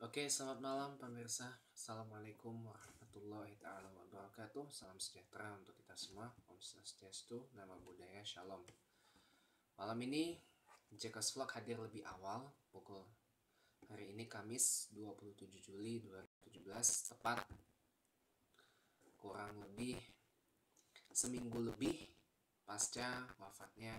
Oke, selamat malam pemirsa. Assalamualaikum warahmatullahi taala wabarakatuh. Salam sejahtera untuk kita semua. Om Swastiastu, Namo Buddhaya, Shalom. Malam ini Jekas Vlog hadir lebih awal pukul hari ini Kamis 27 Juli 2017, tepat kurang lebih seminggu lebih pasca wafatnya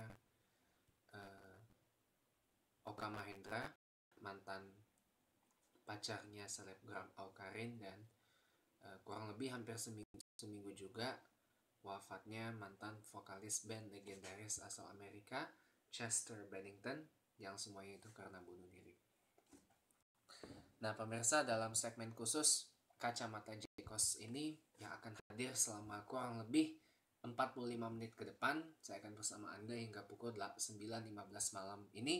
Oka Mahendra, mantan pacarnya selebgram Awkarin, dan kurang lebih hampir seminggu juga wafatnya mantan vokalis band legendaris asal Amerika Chester Bennington, yang semuanya itu karena bunuh diri. Nah pemirsa, dalam segmen khusus Kacamata Jekos ini yang akan hadir selama kurang lebih 45 menit ke depan, saya akan bersama Anda hingga pukul 9.15 malam ini.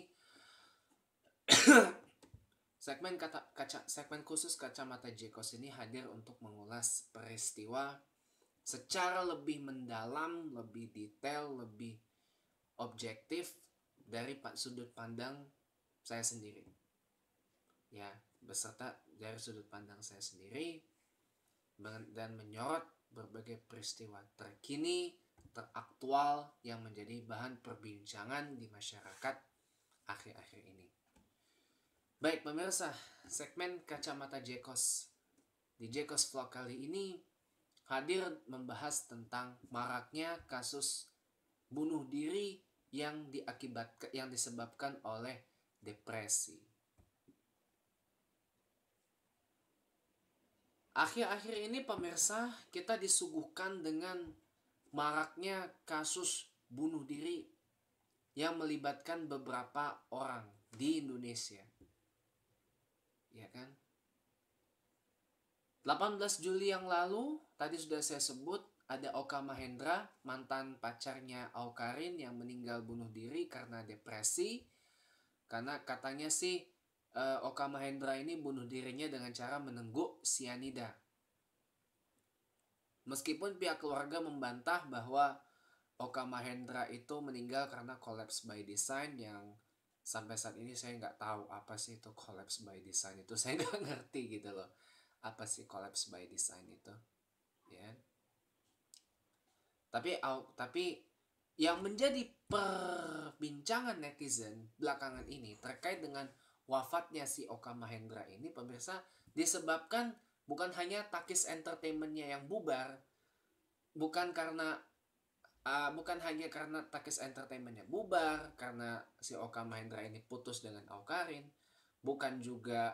Segmen khusus Kacamata Jekos ini hadir untuk mengulas peristiwa secara lebih mendalam, lebih detail, lebih objektif dari sudut pandang saya sendiri. Ya, beserta dari sudut pandang saya sendiri, dan menyorot berbagai peristiwa terkini, teraktual yang menjadi bahan perbincangan di masyarakat akhir-akhir ini. Baik pemirsa, segmen Kacamata Jekos di Jekos Vlog kali ini hadir membahas tentang maraknya kasus bunuh diri yang disebabkan oleh depresi. Akhir-akhir ini pemirsa, kita disuguhkan dengan maraknya kasus bunuh diri yang melibatkan beberapa orang di Indonesia. Ya kan? 18 Juli yang lalu, tadi sudah saya sebut, ada Oka Mahendra, mantan pacarnya Awkarin, yang meninggal bunuh diri karena depresi. Karena katanya sih Oka Mahendra ini bunuh dirinya dengan cara menengguk sianida. Meskipun pihak keluarga membantah bahwa Oka Mahendra itu meninggal karena collapse by design, yang sampai saat ini saya nggak tahu apa sih itu collapse by design itu. Saya nggak ngerti gitu loh. Apa sih collapse by design itu? Ya. Tapi yang menjadi perbincangan netizen belakangan ini terkait dengan wafatnya si Oka Mahendra ini, pemirsa, disebabkan bukan hanya Takis Entertainment-nya yang bubar, bukan hanya karena Takis Entertainment-nya bubar karena si Oka Mahendra ini putus dengan Awkarin, bukan juga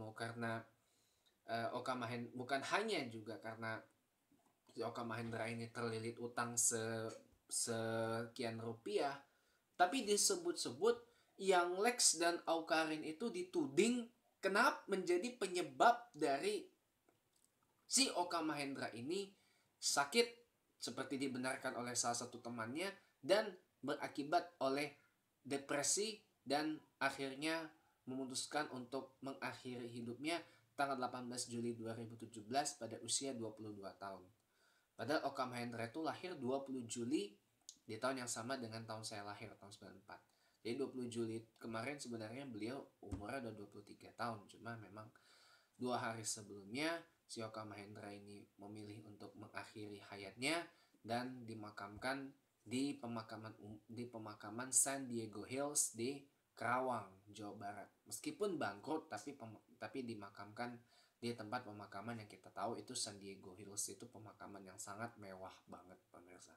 bukan hanya juga karena si Oka Mahendra ini terlilit utang sekian rupiah, tapi disebut-sebut yang Lex dan Awkarin itu dituding kenapa menjadi penyebab dari si Oka Mahendra ini sakit, seperti dibenarkan oleh salah satu temannya, dan berakibat oleh depresi, dan akhirnya memutuskan untuk mengakhiri hidupnya tanggal 18 Juli 2017 pada usia 22 tahun. Padahal Oka Mahendra itu lahir 20 Juli di tahun yang sama dengan tahun saya lahir, tahun 94. Jadi 20 Juli kemarin sebenarnya beliau umurnya udah 23 tahun. Cuma memang 2 hari sebelumnya si Oka Mahendra ini memilih untuk mengakhiri hayatnya dan dimakamkan di pemakaman San Diego Hills di Karawang, Jawa Barat. Meskipun bangkrut, tapi dimakamkan di tempat pemakaman yang kita tahu itu San Diego Hills, itu pemakaman yang sangat mewah banget pemirsa.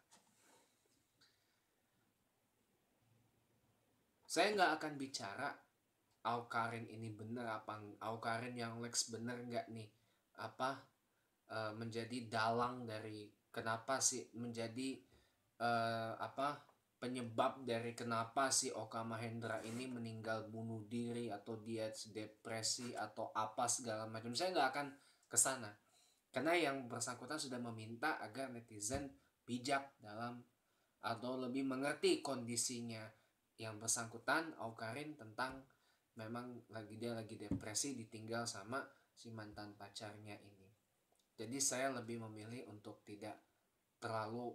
Saya nggak akan bicara Awkarin ini bener apa, Awkarin yang Lex bener nggak nih menjadi dalang dari kenapa sih menjadi penyebab dari kenapa si Oka Mahendra ini meninggal bunuh diri atau dia depresi atau apa segala macam. Saya nggak akan kesana karena yang bersangkutan sudah meminta agar netizen bijak dalam atau lebih mengerti kondisinya yang bersangkutan Awkarin, tentang memang dia lagi depresi ditinggal sama si mantan pacarnya ini. Jadi saya lebih memilih untuk tidak terlalu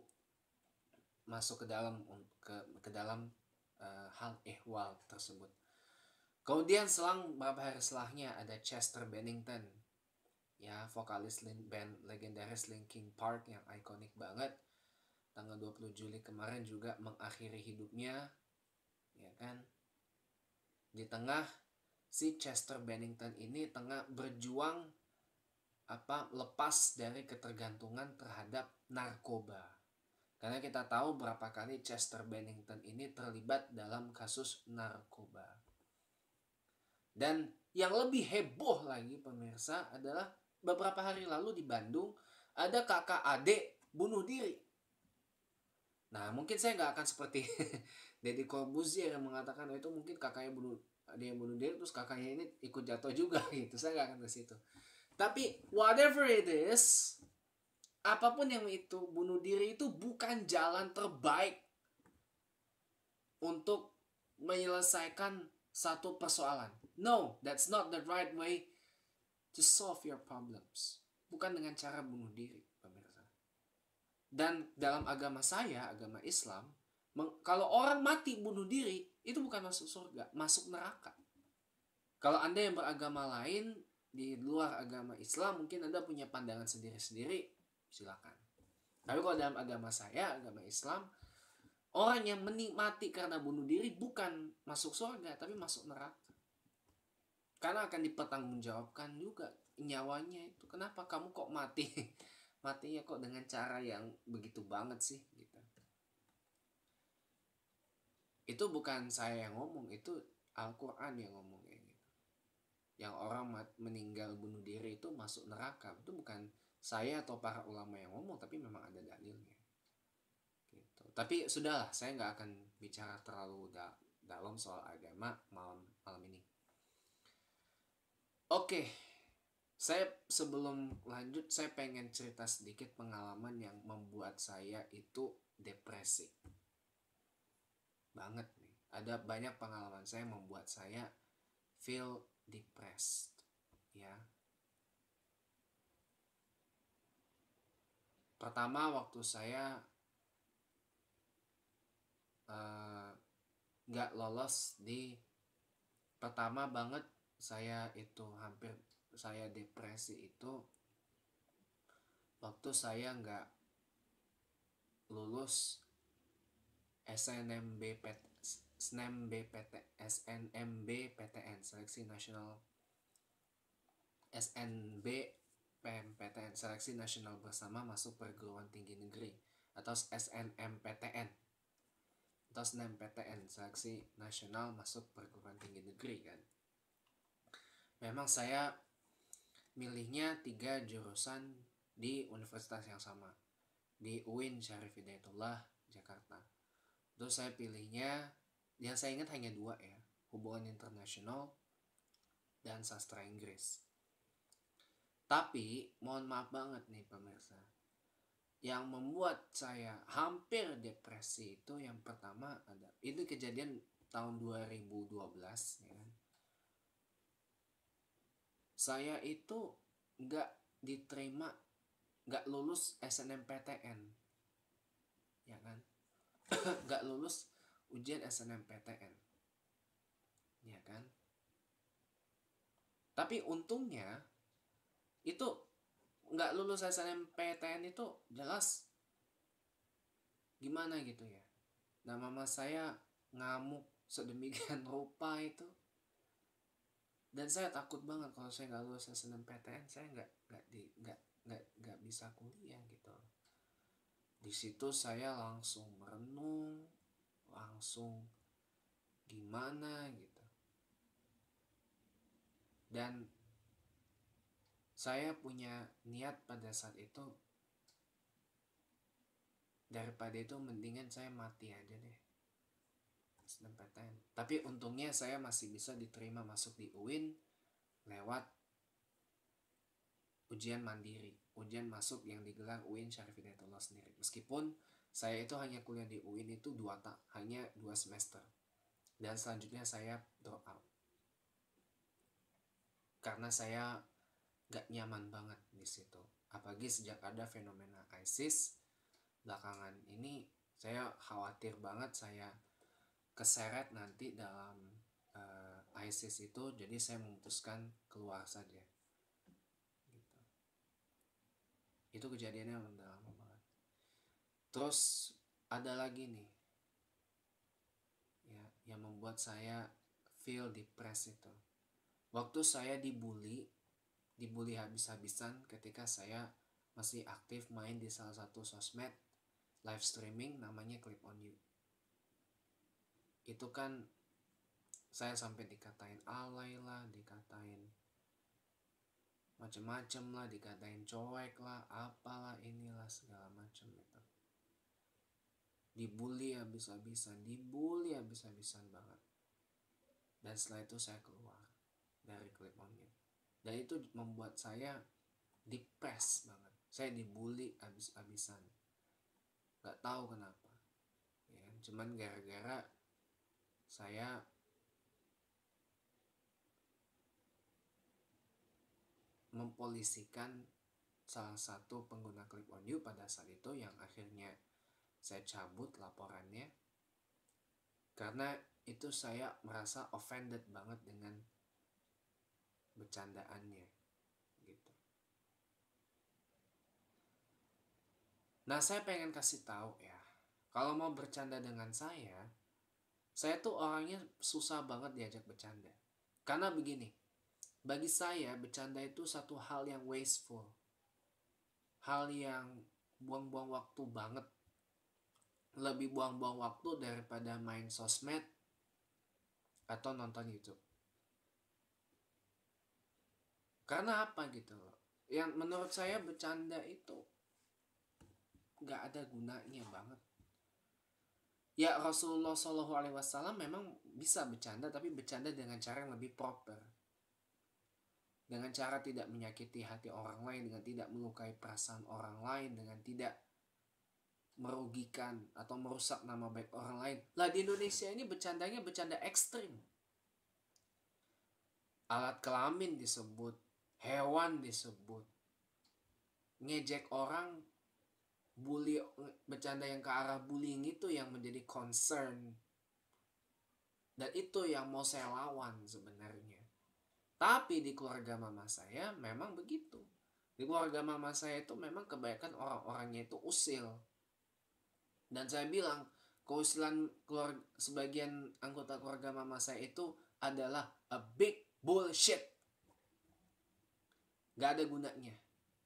masuk ke dalam hal ehwal tersebut. Kemudian selang beberapa hari setelahnya ada Chester Bennington, ya, vokalis band legendaris Linkin Park yang ikonik banget. Tanggal 20 Juli kemarin juga mengakhiri hidupnya, ya kan. Di tengah si Chester Bennington ini tengah berjuang lepas dari ketergantungan terhadap narkoba. Karena kita tahu berapa kali Chester Bennington ini terlibat dalam kasus narkoba. Dan yang lebih heboh lagi pemirsa adalah beberapa hari lalu di Bandung ada kakak adik bunuh diri. Nah, mungkin saya nggak akan seperti Deddy Corbuzier yang mengatakan itu mungkin kakaknya bunuh diri terus kakaknya ini ikut jatuh juga gitu. Saya nggak akan ke situ. Tapi whatever it is, apapun yang itu, bunuh diri itu bukan jalan terbaik untuk menyelesaikan satu persoalan. No, that's not the right way to solve your problems. Bukan dengan cara bunuh diri, pemirsa. Dan dalam agama saya, agama Islam, kalau orang mati bunuh diri, itu bukan masuk surga, masuk neraka. Kalau Anda yang beragama lain, di luar agama Islam, mungkin Anda punya pandangan sendiri-sendiri, silakan. Tapi kalau dalam agama saya, agama Islam, orang yang menikmati karena bunuh diri bukan masuk surga, tapi masuk neraka. Karena akan dipertanggungjawabkan juga nyawanya itu. Kenapa kamu kok mati? Matinya kok dengan cara yang begitu banget sih? Gitu. Itu bukan saya yang ngomong, itu Al-Quran yang ngomong kayak gitu. Yang orang meninggal bunuh diri itu masuk neraka. Itu bukan saya atau para ulama yang ngomong, tapi memang ada dalilnya. Gitu. Tapi sudahlah, saya nggak akan bicara terlalu dalam soal agama malam ini. Oke, saya sebelum lanjut saya pengen cerita sedikit pengalaman yang membuat saya itu depresi banget nih. Ada banyak pengalaman saya membuat saya feel depressed, ya. Pertama waktu saya nggak lolos di pertama banget saya itu saya depresi itu waktu saya nggak lulus SNMBPTN Seleksi Nasional SNBPMPTN Seleksi Nasional Bersama Masuk Perguruan Tinggi Negeri atau SNMPTN atau SNMPTN Seleksi Nasional Masuk Perguruan Tinggi Negeri kan. Memang saya milihnya 3 jurusan di universitas yang sama, di UIN Syarif Hidayatullah Jakarta. Terus saya pilihnya, yang saya ingat hanya 2 ya, hubungan internasional dan sastra Inggris. Tapi mohon maaf banget nih pemirsa, yang membuat saya hampir depresi itu yang pertama itu kejadian tahun 2012 ya kan. Saya itu nggak lulus SNMPTN, ya kan, nggak lulus ujian SNMPTN, ya kan. Tapi untungnya itu nggak lulus SNMPTN itu jelas gimana gitu ya. Nah, mama saya ngamuk sedemikian rupa itu. Dan saya takut banget kalau saya nggak lulus SNMPTN, saya nggak bisa kuliah gitu. Di situ saya langsung merenung, langsung gimana gitu. Dan saya punya niat pada saat itu, daripada itu mendingan saya mati aja deh SNMPTN. Tapi untungnya saya masih bisa diterima masuk di UIN lewat ujian mandiri, ujian masuk yang digelar UIN Syarif Hidayatullah sendiri. Meskipun saya itu hanya kuliah di UIN itu hanya 2 semester. Dan selanjutnya saya drop out. Karena saya gak nyaman banget di situ. Apalagi sejak ada fenomena ISIS belakangan ini, saya khawatir banget saya keseret nanti dalam ISIS itu, jadi saya memutuskan keluar saja gitu. Itu kejadiannya udah lama banget. Terus ada lagi nih ya yang membuat saya feel depressed itu. Waktu saya dibully habis-habisan ketika saya masih aktif main di salah satu sosmed live streaming namanya Clip on You. Itu kan saya sampai dikatain alay lah, dikatain macem-macem lah, dikatain cuek lah, apalah inilah segala macam itu. Dibully habis-habisan banget. Dan setelah itu saya keluar dari Clip on You. Dan itu membuat saya depressed banget. Saya dibully habis-habisan. Gak tahu kenapa. Ya, cuman gara-gara saya mempolisikan salah satu pengguna Clip on You pada saat itu, yang akhirnya saya cabut laporannya karena itu saya merasa offended banget dengan bercandaannya gitu. Nah, saya pengen kasih tahu ya, kalau mau bercanda dengan saya tuh orangnya susah banget diajak bercanda. Karena begini, bagi saya bercanda itu satu hal yang wasteful, hal yang buang-buang waktu banget. Lebih buang-buang waktu daripada main sosmed atau nonton YouTube. Karena apa gitu loh? Yang menurut saya bercanda itu gak ada gunanya banget. Ya, Rasulullah SAW memang bisa bercanda, tapi bercanda dengan cara yang lebih proper. Dengan cara tidak menyakiti hati orang lain, dengan tidak melukai perasaan orang lain, dengan tidak merugikan atau merusak nama baik orang lain. Lah, di Indonesia ini bercandanya bercanda ekstrim. Alat kelamin disebut, hewan disebut, ngejek orang, bully, bercanda yang ke arah bullying itu yang menjadi concern. Dan itu yang mau saya lawan sebenarnya. Tapi di keluarga mama saya memang begitu. Di keluarga mama saya itu memang kebanyakan orang-orangnya itu usil. Dan saya bilang, keusilan sebagian anggota keluarga mama saya itu adalah a big bullshit. Gak ada gunanya.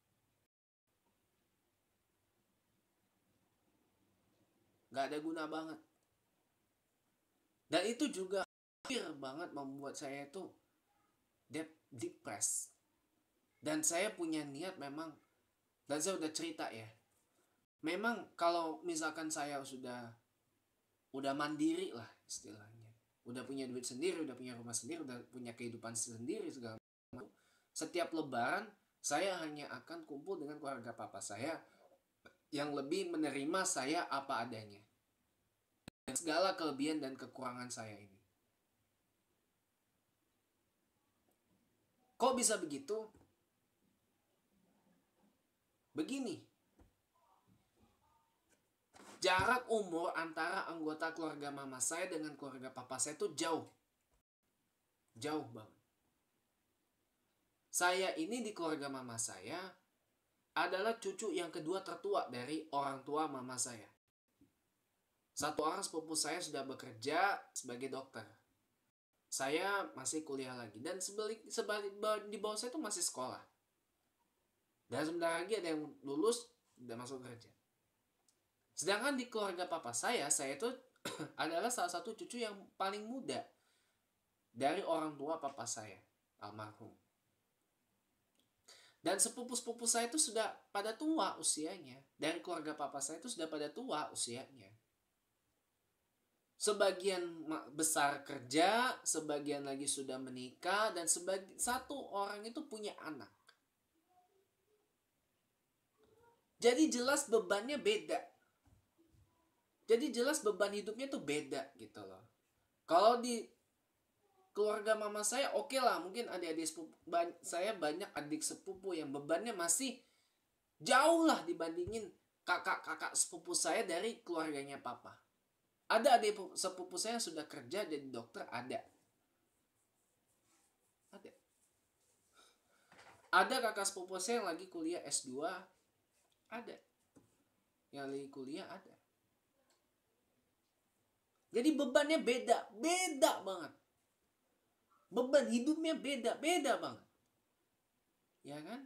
Gak ada guna banget. Dan itu juga hampir banget membuat saya itu depressed. Dan saya punya niat memang, dan saya udah cerita ya, memang kalau misalkan saya udah mandiri lah istilahnya, udah punya duit sendiri, udah punya rumah sendiri, udah punya kehidupan sendiri segala macam, setiap lebaran saya hanya akan kumpul dengan keluarga papa saya yang lebih menerima saya apa adanya dan segala kelebihan dan kekurangan saya ini. Kok bisa begitu? Begini, jarak umur antara anggota keluarga mama saya dengan keluarga papa saya itu jauh banget. Saya ini di keluarga mama saya adalah cucu yang kedua tertua dari orang tua mama saya. Satu orang sepupu saya sudah bekerja sebagai dokter. Saya masih kuliah lagi. Dan sebalik di bawah saya itu masih sekolah. Dan sebentar lagi ada yang lulus, udah masuk kerja. Sedangkan di keluarga papa saya itu adalah salah satu cucu yang paling muda dari orang tua papa saya, almarhum. Dan sepupu-sepupu saya itu sudah pada tua usianya. Dari keluarga papa saya itu sudah pada tua usianya. Sebagian besar kerja, sebagian lagi sudah menikah, dan satu orang itu punya anak. Jadi jelas bebannya beda. Jadi jelas beban hidupnya tuh beda gitu loh. Kalau di keluarga mama saya oke lah, mungkin adik-adik sepupu saya banyak adik sepupu yang bebannya masih jauh lah dibandingin kakak-kakak sepupu saya dari keluarganya papa. Ada adik sepupu saya yang sudah kerja jadi dokter, ada. Ada kakak sepupu saya yang lagi kuliah S2, ada. Yang lagi kuliah ada. Jadi bebannya beda banget. Beban hidupnya beda banget. Ya kan?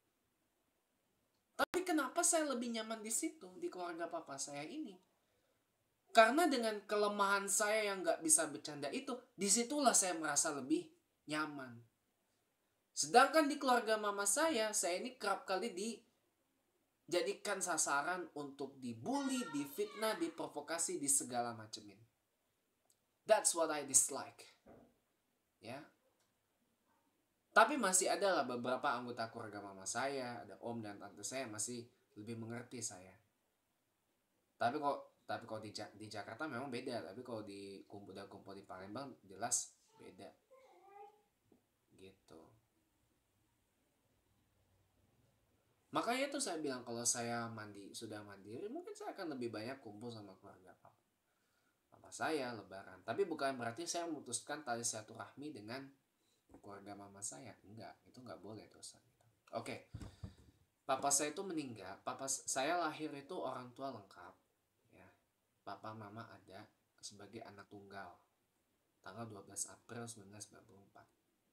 Tapi kenapa saya lebih nyaman di situ, di keluarga papa saya ini? Karena dengan kelemahan saya yang gak bisa bercanda itu, disitulah saya merasa lebih nyaman. Sedangkan di keluarga mama saya ini kerap kali dijadikan sasaran untuk dibully, difitnah, diprovokasi, di segala macam ini. That's what I dislike. Ya. Tapi masih ada lah beberapa anggota keluarga mama saya, ada om dan tante saya masih lebih mengerti saya. Tapi kalau di Jakarta memang beda, tapi kalau di kumpul di Palembang jelas beda. Gitu. Makanya tuh saya bilang kalau saya sudah mandiri, mungkin saya akan lebih banyak kumpul sama keluarga papa saya lebaran. Tapi bukan berarti saya memutuskan tali silaturahmi dengan keluarga mama saya. Enggak, itu enggak boleh dosa. Oke. Papa saya itu meninggal. Papa saya lahir itu orang tua lengkap, ya. Papa mama ada sebagai anak tunggal. Tanggal 12 April 1994.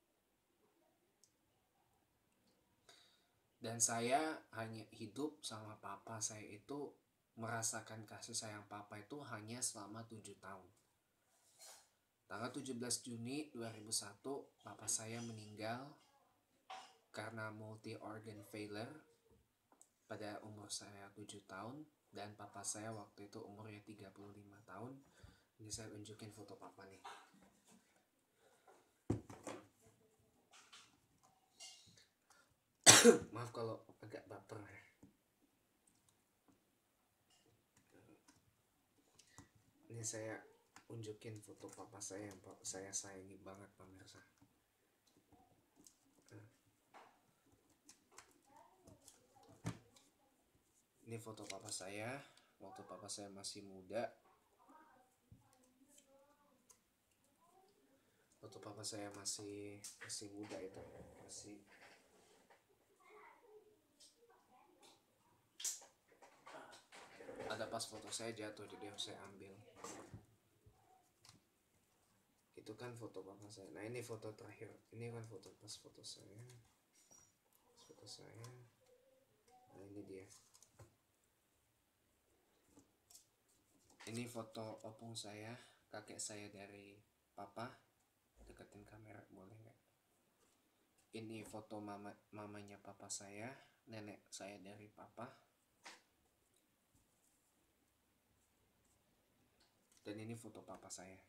Dan saya hanya hidup sama papa saya itu, merasakan kasih sayang papa itu hanya selama 7 tahun. Tanggal 17 Juni 2001, papa saya meninggal karena multi organ failure pada umur saya 7 tahun. Dan papa saya waktu itu umurnya 35 tahun. Ini saya tunjukin foto papa nih. Maaf kalau agak baper. Ini saya unjukin foto papa saya yang saya sayangi banget, pemirsa. Ini foto papa saya waktu papa saya masih muda. Foto papa saya masih muda itu, masih ada pas foto saya jatuh, jadi harus saya ambil. Itu kan foto papa saya. Nah, ini foto terakhir. Ini kan foto pas foto saya. Foto saya. Nah, ini dia. Ini foto opung saya, kakek saya dari papa. Deketin kamera boleh nggak? Ini foto mamanya papa saya, nenek saya dari papa. Dan ini foto papa saya.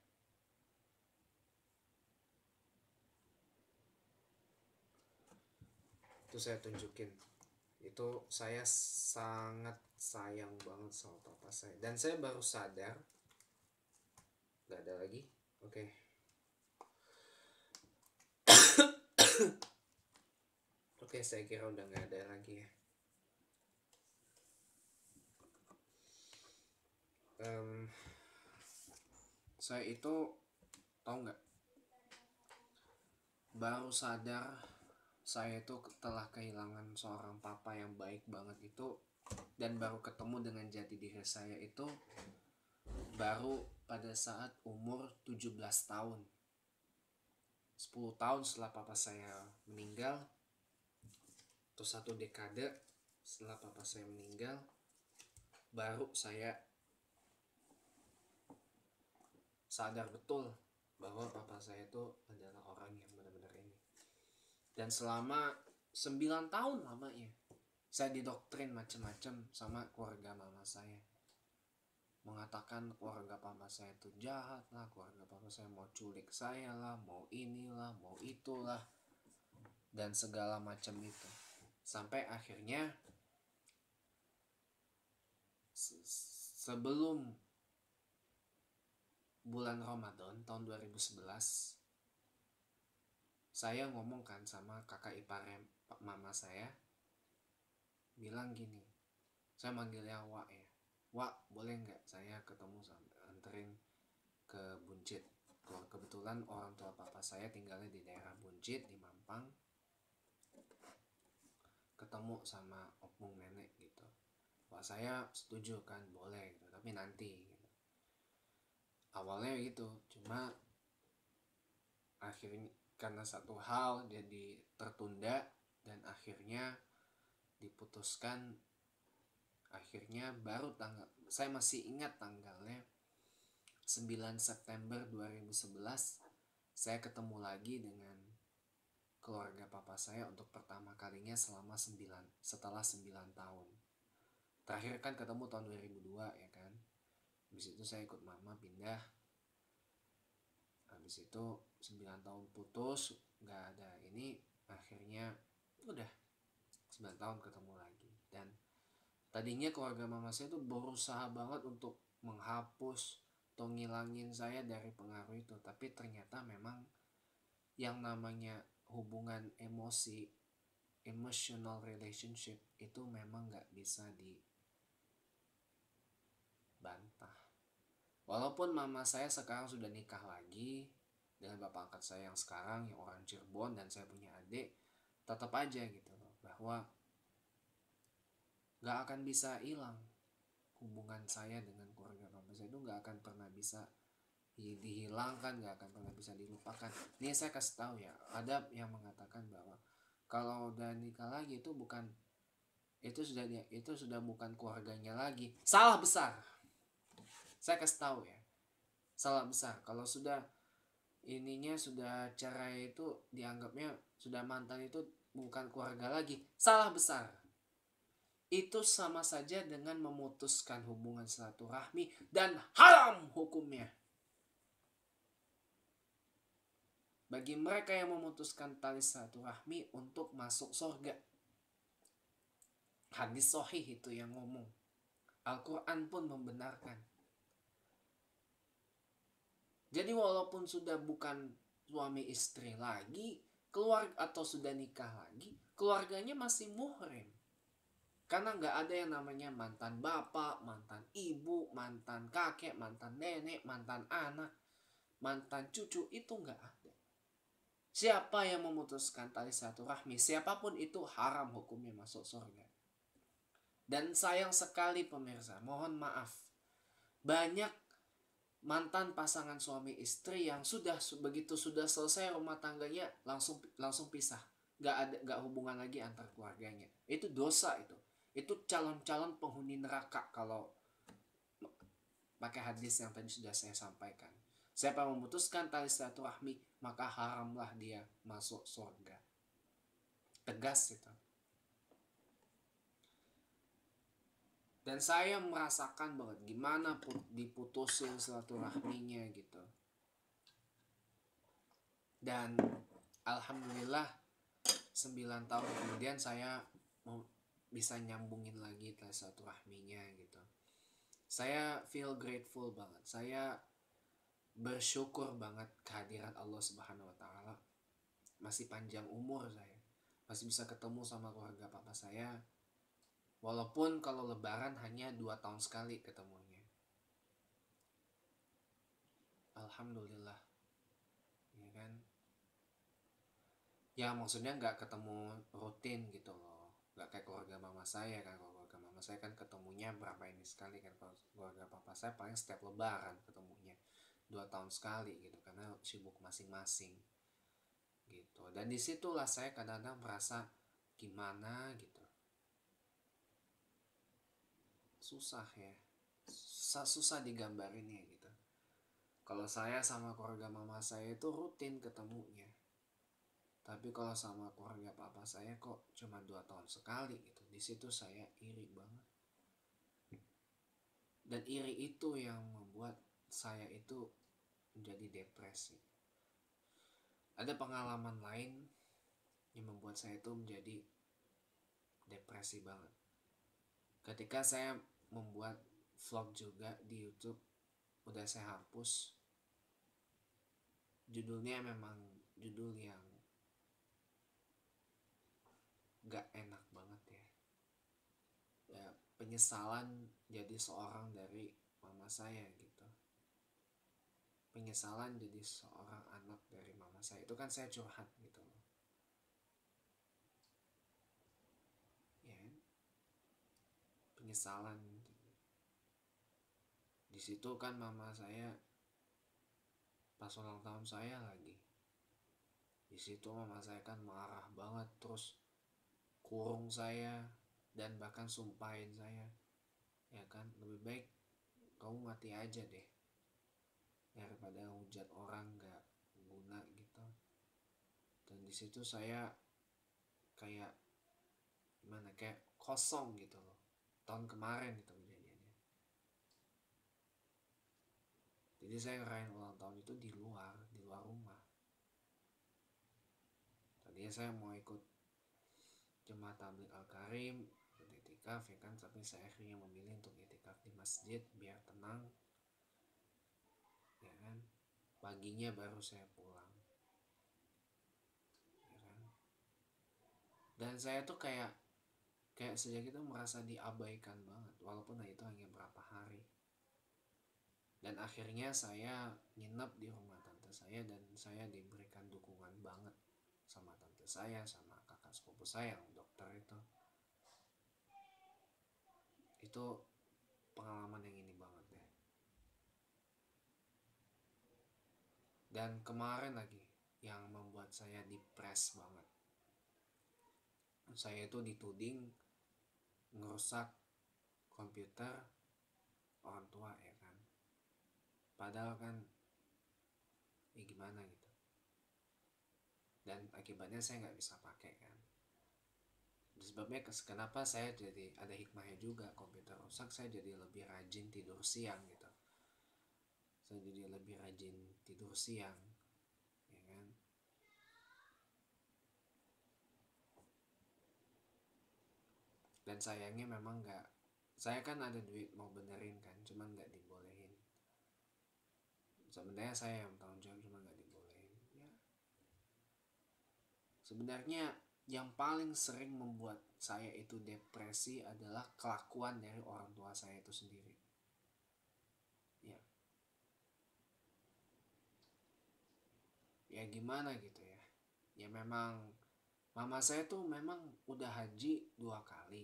Itu saya tunjukin. Itu saya sangat sayang banget sama papa saya. Dan saya baru sadar. Gak ada lagi? Oke. Oke, saya kira udah gak ada lagi ya. Saya itu tahu nggak, baru sadar saya itu telah kehilangan seorang papa yang baik banget itu, dan baru ketemu dengan jati diri saya itu baru pada saat umur 17 tahun. 10 tahun setelah papa saya meninggal, atau 1 dekade setelah papa saya meninggal, baru saya sadar betul bahwa papa saya itu adalah orang yang benar-benar ini. Dan selama 9 tahun lamanya saya didoktrin macam-macam sama keluarga mama saya. Mengatakan keluarga papa saya itu jahat lah, keluarga papa saya mau culik saya lah, mau inilah, mau itulah, dan segala macam itu. Sampai akhirnya sebelum bulan Ramadan tahun 2011, saya ngomong kan sama kakak ipar mama saya, bilang gini, saya manggilnya Wak ya, Wak boleh nggak saya ketemu sama, anterin ke Buncit. Kebetulan orang tua papa saya tinggalnya di daerah Buncit, di Mampang. ketemu sama opung nenek gitu. Wah, saya setuju kan, boleh gitu, tapi nanti gitu. Awalnya gitu, cuma akhirnya karena satu hal jadi tertunda, dan akhirnya diputuskan, akhirnya baru tanggal, saya masih ingat tanggalnya 9 September 2011 saya ketemu lagi dengan keluarga papa saya untuk pertama kalinya setelah 9 tahun. Terakhir kan ketemu tahun 2002 ya kan. Habis itu saya ikut mama pindah. Habis itu 9 tahun putus, nggak ada ini, akhirnya udah 9 tahun ketemu lagi. Dan tadinya keluarga mama saya tuh berusaha banget untuk menghapus atau ngilangin saya dari pengaruh itu, tapi ternyata memang yang namanya hubungan emosi, emotional relationship itu memang nggak bisa dibantah. Walaupun mama saya sekarang sudah nikah lagi dengan bapak angkat saya yang sekarang, yang orang Cirebon, dan saya punya adik, tetap aja gitu loh, bahwa nggak akan bisa hilang hubungan saya dengan keluarga bapak saya, itu nggak akan pernah bisa dihilangkan, nggak akan pernah bisa dilupakan. Ini saya kasih tahu ya, ada yang mengatakan bahwa kalau udah nikah lagi itu sudah bukan keluarganya lagi. Salah besar. Saya kasih tahu ya, salah besar. Kalau sudah cerai itu dianggapnya sudah mantan, itu bukan keluarga lagi. Salah besar. Itu sama saja dengan memutuskan hubungan silaturahmi dan haram hukumnya. Bagi mereka yang memutuskan tali silaturahmi untuk masuk surga. Hadis sahih itu yang ngomong. Al-Quran pun membenarkan. Jadi walaupun sudah bukan suami istri lagi, keluarga atau sudah nikah lagi, keluarganya masih muhrim. Karena nggak ada yang namanya mantan bapak, mantan ibu, mantan kakek, mantan nenek, mantan anak, mantan cucu, itu nggak ada. Siapa yang memutuskan tali silaturahmi, siapapun itu haram hukumnya masuk surga. Dan sayang sekali pemirsa, mohon maaf, banyak mantan pasangan suami istri yang begitu sudah selesai rumah tangganya langsung pisah, nggak hubungan lagi antar keluarganya. Itu dosa itu calon-calon penghuni neraka kalau pakai hadis yang tadi sudah saya sampaikan. Siapa memutuskan tali silaturahmi, maka haramlah dia masuk surga. Tegas itu. Dan saya merasakan banget gimana diputusin silaturahminya gitu. Dan alhamdulillah 9 tahun kemudian saya bisa nyambungin lagi silaturahminya gitu. Saya feel grateful banget. Saya bersyukur banget kehadiran Allah Subhanahu wa taala. Masih panjang umur saya. Masih bisa ketemu sama keluarga papa saya. Walaupun kalau lebaran hanya 2 tahun sekali ketemunya. Alhamdulillah. Ya kan? Ya maksudnya nggak ketemu rutin gitu loh. Nggak kayak keluarga mama saya kan. Kalau keluarga mama saya kan ketemunya berapa ini sekali kan. Kalau keluarga papa saya paling setiap lebaran ketemunya 2 tahun sekali gitu. Karena sibuk masing-masing gitu. Dan disitulah saya kadang-kadang merasa gimana gitu. Susah ya, susah digambarin ya gitu. Kalau saya sama keluarga mama saya itu rutin ketemunya, tapi kalau sama keluarga papa saya kok cuma 2 tahun sekali gitu. Di situ saya iri banget. Dan iri itu yang membuat saya itu menjadi depresi. Ada pengalaman lain yang membuat saya itu menjadi depresi banget. Ketika saya membuat vlog juga di YouTube, udah saya hapus. Judulnya memang judul yang gak enak banget ya. Ya, penyesalan jadi seorang dari mama saya gitu. Penyesalan jadi seorang anak dari mama saya. Itu kan saya curhat gitu loh. penyesalan. Di situ kan mama saya pas ulang tahun saya lagi, di situ mama saya kan marah banget, terus kurung saya dan bahkan sumpahin saya, ya kan, lebih baik kamu mati aja deh daripada hujat orang gak guna gitu. Dan di situ saya kayak gimana, kayak kosong gitu loh. Tahun kemarin itu kejadiannya. Jadi saya ngerayain ulang tahun itu di luar rumah. Tadinya saya mau ikut jemaah tabligh Al-Karim, ikut itikaf ya kan, tapi saya akhirnya memilih untuk itikaf di masjid biar tenang, ya kan. Paginya baru saya pulang, ya kan. Dan saya tuh kayak sejak itu merasa diabaikan banget, walaupun itu hanya berapa hari. Dan akhirnya saya nginep di rumah tante saya, dan saya diberikan dukungan banget sama tante saya, sama kakak sepupu saya yang dokter itu. Itu pengalaman yang ini banget deh. Dan kemarin lagi yang membuat saya depres banget, saya itu dituding ngerusak komputer orang tua, ya kan. Padahal kan ya gimana gitu. Dan akibatnya saya nggak bisa pakai kan. Sebabnya kenapa saya jadi ada hikmahnya juga, komputer rusak saya jadi lebih rajin tidur siang gitu. Saya jadi lebih rajin tidur siang, ya kan. Dan sayangnya memang nggak, saya kan ada duit mau benerin kan, cuman nggak dibolehin. Sebenarnya saya yang tanggung jawab, cuma nggak dibolehin. Ya. Sebenarnya yang paling sering membuat saya itu depresi adalah kelakuan dari orang tua saya itu sendiri. Ya. Ya gimana gitu ya. Ya memang mama saya tuh memang udah haji 2 kali.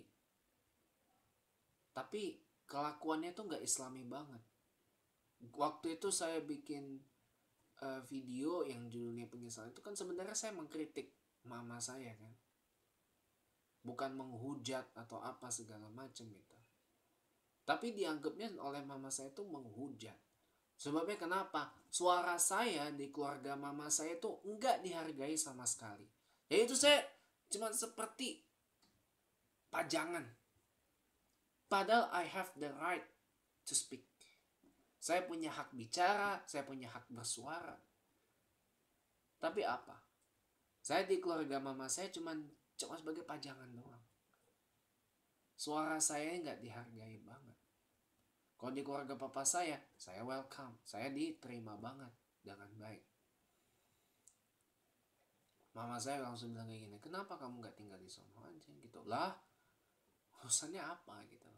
Tapi kelakuannya tuh nggak islami banget. Waktu itu saya bikin video yang judulnya penyesalan itu kan sebenarnya saya mengkritik mama saya kan, bukan menghujat atau apa segala macam gitu. Tapi dianggapnya oleh mama saya itu menghujat. Sebabnya kenapa? Suara saya di keluarga mama saya itu enggak dihargai sama sekali. Yaitu saya cuma seperti pajangan. Padahal I have the right to speak. Saya punya hak bicara, saya punya hak bersuara. Tapi apa? Saya di keluarga mama saya cuma sebagai pajangan doang. Suara saya nggak dihargai banget. Kalau di keluarga papa saya welcome. Saya diterima banget dengan baik. Mama saya langsung bilang kayak gini, kenapa kamu nggak tinggal di sono aja gitu. Lah, urusannya apa gitu.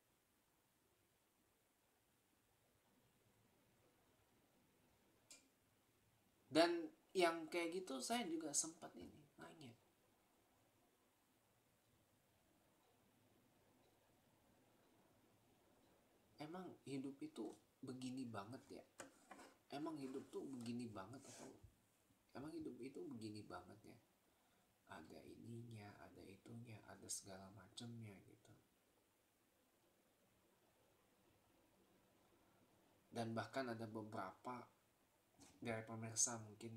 Dan yang kayak gitu saya juga sempat ini nanya, emang hidup itu begini banget ya? Emang hidup tuh begini banget atau emang hidup itu begini banget ya? Ada ininya, ada itunya, ada segala macamnya gitu. Dan bahkan ada beberapa dari pemirsa mungkin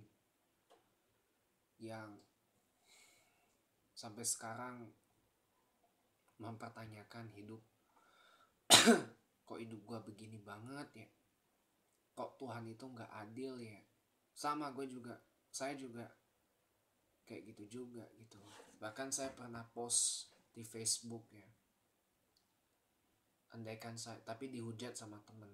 yang sampai sekarang mempertanyakan hidup. Kok hidup gue begini banget ya? Kok Tuhan itu gak adil ya? Sama saya juga kayak gitu juga gitu. Bahkan saya pernah post di Facebook ya, andaikan saya, tapi dihujat sama temen,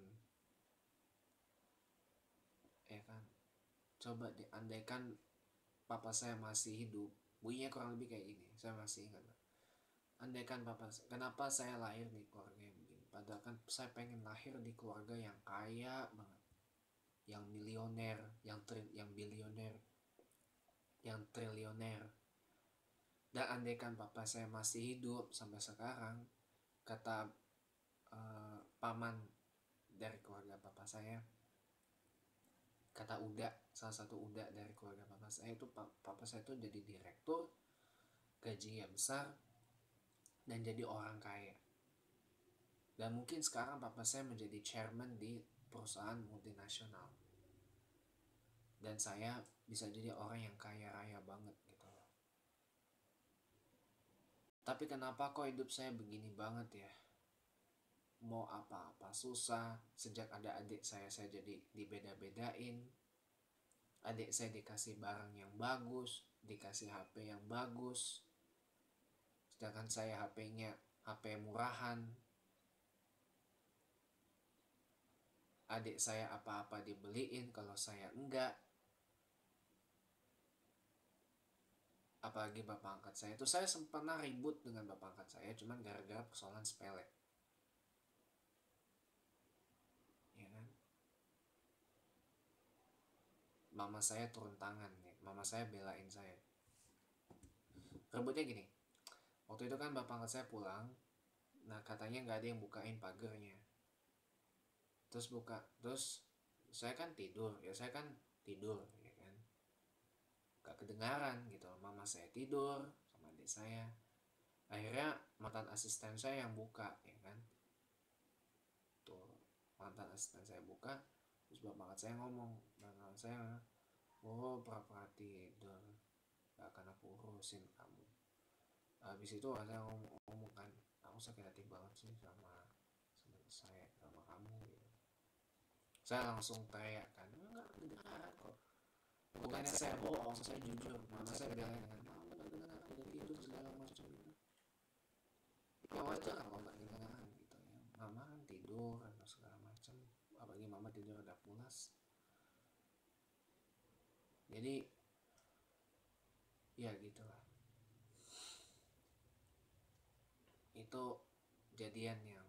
ya kan. Coba deh, andaikan papa saya masih hidup, bunyinya kurang lebih kayak gini, saya masih ingat. Andaikan kenapa saya lahir di keluarga yang begini, padahal kan saya pengen lahir di keluarga yang kaya banget, yang milioner, yang bilioner, yang triliuner. Dan andaikan papa saya masih hidup sampai sekarang, kata paman dari keluarga papa saya, kata Uda, salah satu Uda dari keluarga papa saya itu, papa saya itu jadi direktur, gajinya besar, dan jadi orang kaya. Dan mungkin sekarang papa saya menjadi chairman di perusahaan multinasional. Dan saya bisa jadi orang yang kaya raya banget gitu loh. Tapi kenapa kok hidup saya begini banget ya? Mau apa-apa susah. Sejak ada adik saya jadi dibeda-bedain. Adik saya dikasih barang yang bagus, dikasih HP yang bagus, sedangkan saya HP-nya HP murahan. Adik saya apa-apa dibeliin, kalau saya enggak. Apalagi bapak angkat saya itu, saya pernah ribut dengan bapak angkat saya cuman gara-gara persoalan sepele, ya kan. Mama saya turun tangan nih, mama saya belain saya. Ributnya gini, waktu itu kan bapak angkat saya pulang, nah katanya nggak ada yang bukain pagernya. Terus saya kan tidur, ya saya kan tidur, ya kan, gak kedengaran gitu. Mama saya tidur sama adik saya, akhirnya mantan asisten saya yang buka, ya kan. Tuh, mantan asisten saya buka, terus bapak saya ngomong, bapak saya, oh pura-pura tidur, gak akan aku urusin kamu. Habis itu saya ngomong kan, aku sakit hati banget sih sama kamu gitu. Saya langsung teriak kan, enggak kedengaran kok. Bukannya saya bohong, saya jujur. Mama saya bilang dengan, mama nggak dengar, udah tidur segala macam gitu. Ya wajar kalau nggak kedengaran gitu ya. Mama kan tidur atau segala macam. Apalagi mama tidur udah pulas. Jadi ya gitulah. Itu kejadian yang,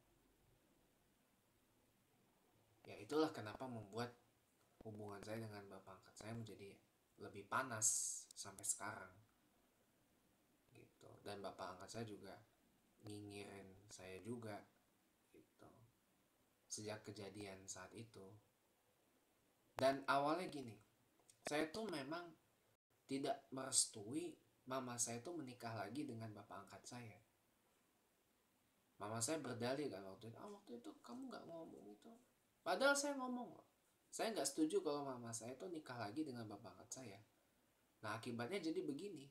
ya itulah kenapa membuat hubungan saya dengan bapak angkat saya menjadi lebih panas sampai sekarang gitu. Dan bapak angkat saya juga nyinyirin saya juga gitu sejak kejadian saat itu. Dan awalnya gini, saya tuh memang tidak merestui mama saya tuh menikah lagi dengan bapak angkat saya. Mama saya berdalih kan waktu itu kamu gak ngomong itu. Padahal saya ngomong loh, saya gak setuju kalau mama saya tuh nikah lagi dengan bapak angkat saya. Nah akibatnya jadi begini.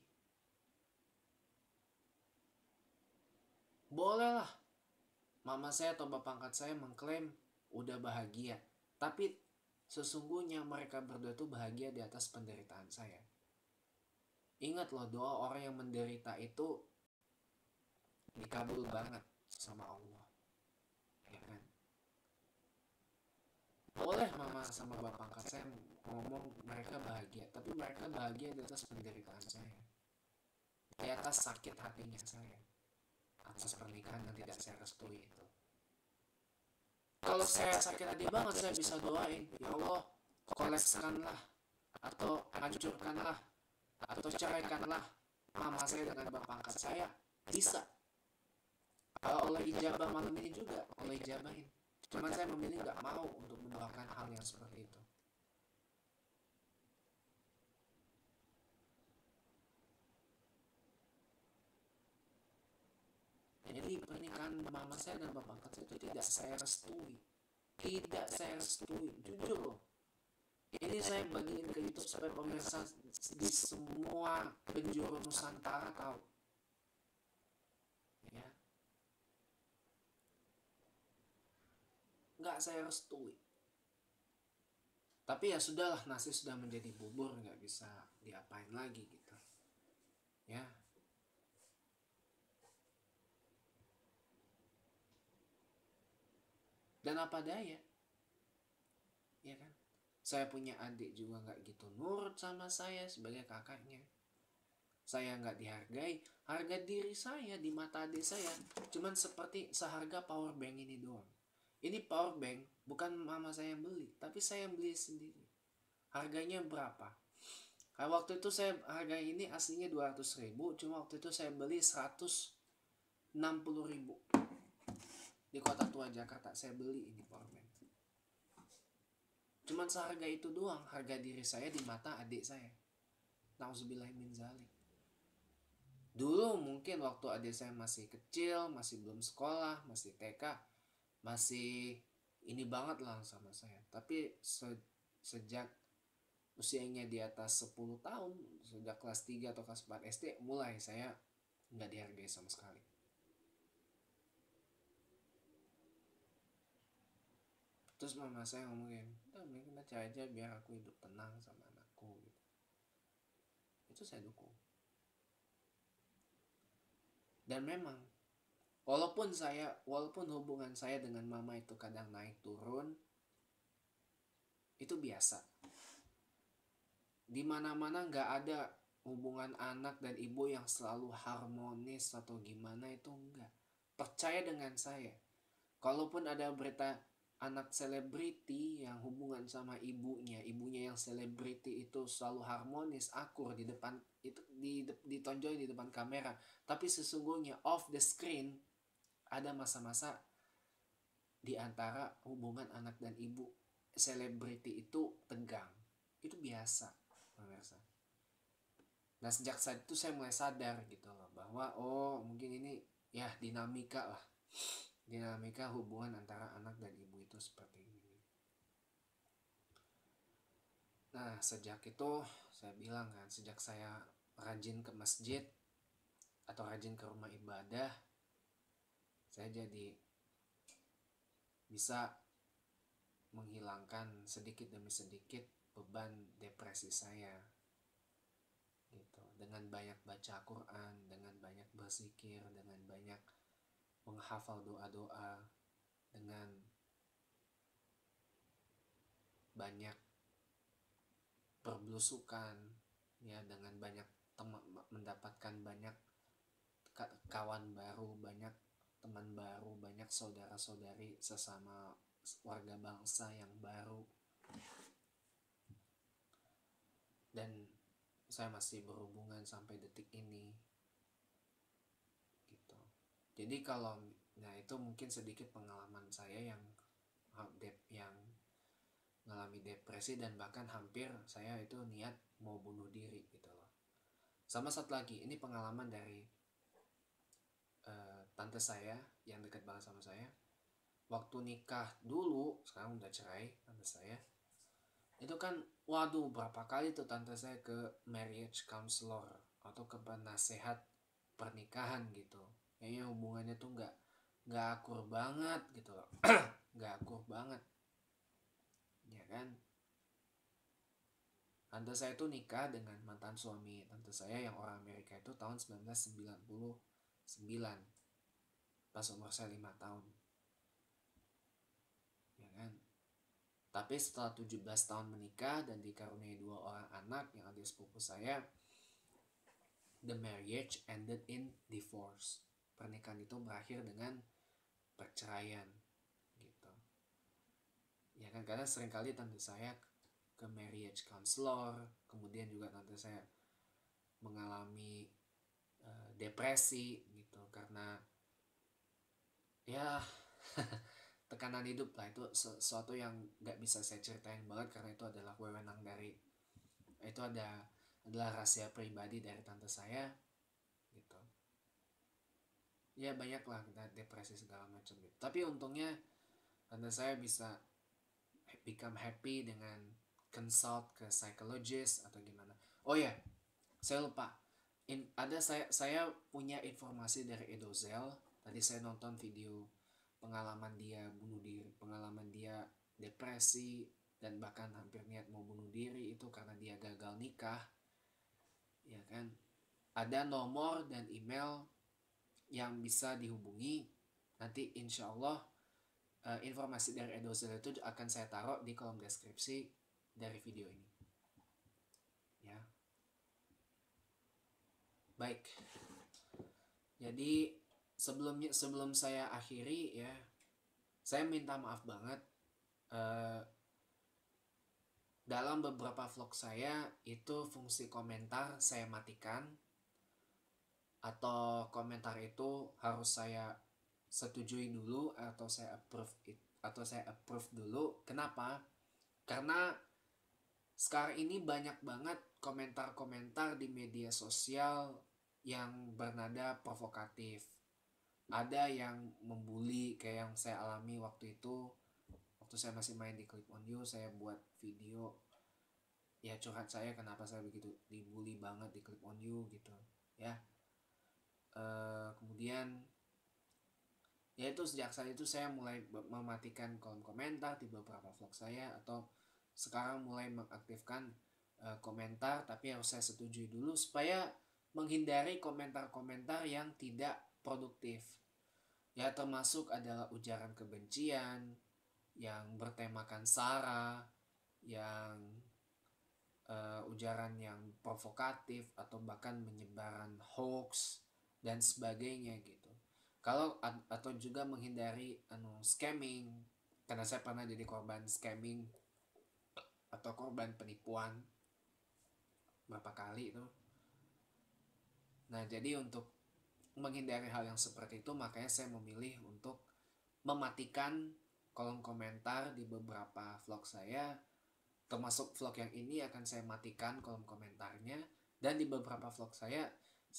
Bolehlah mama saya atau bapak angkat saya mengklaim udah bahagia, tapi sesungguhnya mereka berdua tuh bahagia di atas penderitaan saya. Ingat loh, doa orang yang menderita itu dikabul banget sama Allah, ya kan. Boleh mama sama bapak angkat saya ngomong mereka bahagia, tapi mereka bahagia di atas penderitaan saya, di atas sakit hatinya saya atas pernikahan yang tidak saya restui itu. Kalau saya sakit hati banget, saya bisa doain, ya Allah kolapskanlah atau hancurkanlah atau ceraikanlah mama saya dengan bapak angkat saya. Bisa. Kalau Allah ijabah malam ini juga, Allah ijabahin. Cuman saya memilih gak mau untuk mendoakan hal yang seperti itu. Jadi pernikahan mama saya dan bapak angkat saya itu tidak saya restui. Tidak saya restui, jujur loh. Ini saya bagiin ke YouTube supaya pemirsa di semua penjuru Nusantara tahu. Ya. Nggak saya restui. Tapi ya sudahlah, nasi sudah menjadi bubur, nggak bisa diapain lagi gitu. Ya. Dan apa daya, ya kan. Saya punya adik juga nggak gitu nurut sama saya sebagai kakaknya. Saya nggak dihargai. Harga diri saya di mata adik saya cuman seperti seharga power bank ini doang. Ini power bank bukan mama saya yang beli, tapi saya yang beli sendiri. Harganya berapa? Waktu itu saya harga ini aslinya 200.000, cuma waktu itu saya beli 160.000. di Kota Tua Jakarta. Saya beli ini powerbank. Cuman seharga itu doang, harga diri saya di mata adik saya. Nauzubillahi min zalik. Dulu mungkin waktu adik saya masih kecil, masih belum sekolah, masih TK, masih ini banget lah sama saya. Tapi sejak usianya di atas 10 tahun, sejak kelas 3 atau kelas 4 SD, mulai saya nggak dihargai sama sekali. Terus mama saya ngomongin, udah mending baca aja biar aku hidup tenang sama anakku gitu. Itu saya dukung. Dan memang walaupun hubungan saya dengan mama itu kadang naik turun, itu biasa. Di mana-mana nggak ada hubungan anak dan ibu yang selalu harmonis atau gimana, itu enggak. Percaya dengan saya. Kalaupun ada berita anak selebriti yang hubungan sama ibunya yang selebriti itu selalu harmonis, akur di depan itu, ditonjol di depan kamera, tapi sesungguhnya off the screen ada masa-masa di antara hubungan anak dan ibu selebriti itu tegang. Itu biasa, pemirsa. Nah, sejak saat itu saya mulai sadar gitu loh, bahwa oh mungkin ini ya dinamika hubungan antara anak dan ibu itu seperti ini. Nah, sejak itu saya bilang kan, sejak saya rajin ke masjid atau rajin ke rumah ibadah, saya jadi bisa menghilangkan sedikit demi sedikit beban depresi saya gitu, dengan banyak baca Quran, dengan banyak berzikir, dengan banyak menghafal doa-doa, dengan banyak berblusukan ya, dengan banyak mendapatkan banyak kawan baru, banyak teman baru, banyak saudara-saudari sesama warga bangsa yang baru. Dan saya masih berhubungan sampai detik ini gitu. Jadi kalau itu mungkin sedikit pengalaman saya yang mengalami depresi, dan bahkan hampir saya itu niat mau bunuh diri gitu loh. Sama satu lagi, ini pengalaman dari tante saya yang dekat banget sama saya. Waktu nikah dulu, sekarang udah cerai tante saya. Itu kan waduh, berapa kali tuh tante saya ke marriage counselor atau ke penasehat pernikahan gitu. Kayaknya hubungannya tuh nggak akur banget gitu loh. Nggak akur banget, ya kan. Tante saya tuh nikah dengan mantan suami tante saya yang orang Amerika itu tahun 1999, pas umur saya 5 tahun, ya kan. Tapi setelah 17 tahun menikah dan dikaruniai 2 orang anak yang adik sepupu saya, the marriage ended in divorce. Pernikahan itu berakhir dengan perceraian gitu. Ya kan, karena seringkali tante saya ke marriage counselor, kemudian juga tante saya mengalami depresi gitu karena ya tekanan hidup lah. Itu sesuatu yang nggak bisa saya ceritain banget karena itu adalah wewenang dari, itu adalah rahasia pribadi dari tante saya gitu. Ya banyak lah kita depresi segala macam gitu. Tapi untungnya tante saya bisa become happy dengan consult ke psychologist atau gimana. Oh ya, saya lupa. Saya punya informasi dari Edozel. Tadi saya nonton video pengalaman dia bunuh diri, pengalaman dia depresi dan bahkan hampir niat mau bunuh diri itu karena dia gagal nikah. Ya kan? Ada nomor dan email yang bisa dihubungi. Nanti insya Allah informasi dari Edozel itu akan saya taruh di kolom deskripsi dari video ini. Ya. Baik. Jadi sebelum saya akhiri ya, saya minta maaf banget. Dalam beberapa vlog saya itu fungsi komentar saya matikan, atau komentar itu harus saya setujui dulu atau saya approve dulu. Kenapa? Karena sekarang ini banyak banget komentar-komentar di media sosial yang bernada provokatif. Ada yang membuli kayak yang saya alami waktu itu. Waktu saya masih main di Clip on You, saya buat video ya curhat saya kenapa saya begitu dibully banget di Clip on You gitu ya. Kemudian ya itu sejak saat itu saya mulai mematikan kolom komentar di beberapa vlog saya, atau sekarang mulai mengaktifkan komentar tapi harus saya setujui dulu supaya menghindari komentar-komentar yang tidak produktif. Ya termasuk adalah ujaran kebencian yang bertemakan sara, yang ujaran yang provokatif atau bahkan menyebaran hoax dan sebagainya gitu. Kalau atau juga menghindari scamming, karena saya pernah jadi korban scamming atau korban penipuan berapa kali itu. Nah, jadi untuk menghindari hal yang seperti itu, makanya saya memilih untuk mematikan kolom komentar di beberapa vlog saya. Termasuk vlog yang ini akan saya matikan kolom komentarnya, dan di beberapa vlog saya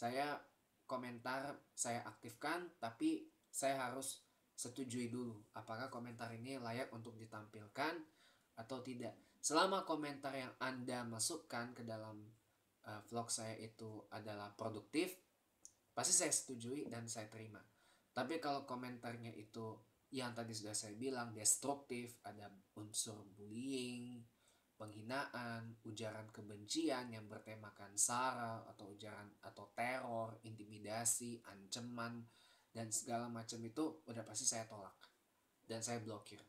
komentar saya aktifkan, tapi saya harus setujui dulu apakah komentar ini layak untuk ditampilkan atau tidak. Selama komentar yang Anda masukkan ke dalam vlog saya itu adalah produktif, pasti saya setujui dan saya terima. Tapi kalau komentarnya itu yang tadi sudah saya bilang destruktif, ada unsur bullying, penghinaan, ujaran kebencian yang bertemakan sara atau ujaran atau teror, intimidasi, ancaman dan segala macam, itu udah pasti saya tolak dan saya blokir.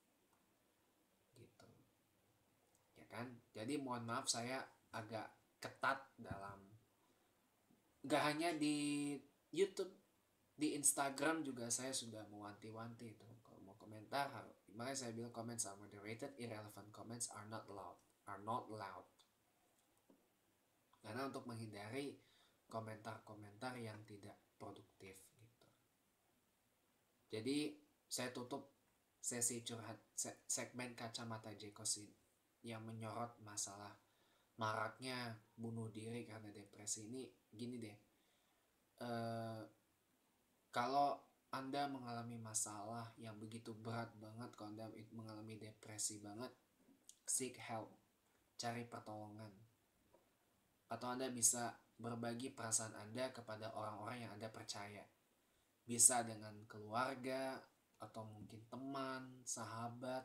Gitu. Ya kan? Jadi mohon maaf saya agak ketat dalam, gak hanya di YouTube, di Instagram juga saya sudah mewanti-wanti itu. Kalau mau komentar, makanya saya bilang comments are moderated, irrelevant comments are not allowed. Karena untuk menghindari komentar-komentar yang tidak produktif gitu. Jadi saya tutup sesi curhat segmen Kacamata Jekos yang menyorot masalah maraknya bunuh diri karena depresi ini. Gini deh, kalau Anda mengalami masalah yang begitu berat banget, kalau Anda mengalami depresi banget, seek help, cari pertolongan. Atau Anda bisa berbagi perasaan Anda kepada orang-orang yang Anda percaya. Bisa dengan keluarga, atau mungkin teman, sahabat,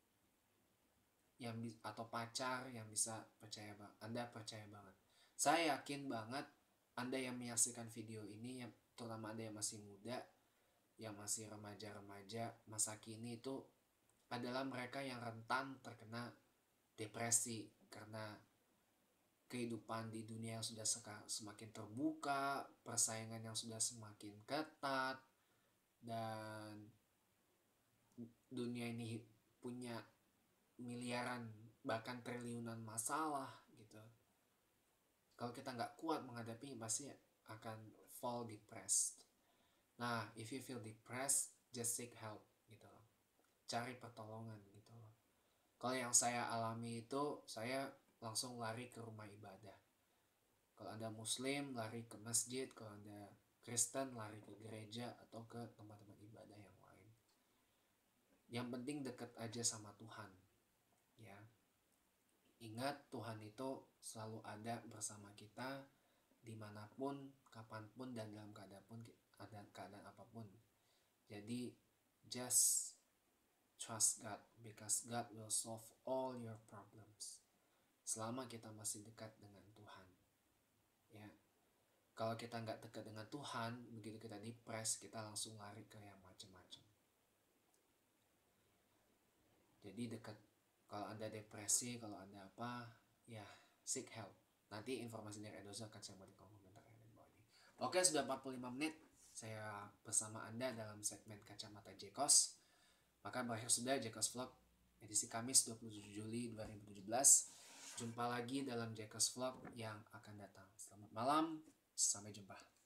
atau pacar yang bisa Anda percaya banget. Saya yakin banget Anda yang menyaksikan video ini, terutama Anda yang masih muda, yang masih remaja-remaja masa kini, itu adalah mereka yang rentan terkena depresi karena kehidupan di dunia yang sudah semakin terbuka, persaingan yang sudah semakin ketat, dan dunia ini punya miliaran bahkan triliunan masalah gitu. Kalau kita nggak kuat menghadapi, pasti akan fall depressed. Nah, if you feel depressed, just seek help gitu loh. Cari pertolongan gitu loh. Kalau yang saya alami itu, saya langsung lari ke rumah ibadah. Kalau Anda Muslim, lari ke masjid. Kalau Anda Kristen, lari ke gereja atau ke tempat-tempat ibadah yang lain. Yang penting dekat aja sama Tuhan. Ya, ingat Tuhan itu selalu ada bersama kita dimanapun, kapanpun, dan dalam keadaan apapun. Jadi just trust God, because God will solve all your problems selama kita masih dekat dengan Tuhan. Ya, kalau kita nggak dekat dengan Tuhan, begitu kita depres, kita langsung lari ke yang macam-macam. Jadi dekat. Kalau Anda depresi, kalau Anda apa, ya seek help. Nanti informasi dari Edoza akan saya buat di kolom komentar yang di bawah ini. Oke, sudah 45 menit saya bersama Anda dalam segmen Kacamata Jekos. Maka berakhir sudah Jekos Vlog edisi Kamis 27 Juli 2017. Jumpa lagi dalam Jekos Vlog yang akan datang. Selamat malam, sampai jumpa.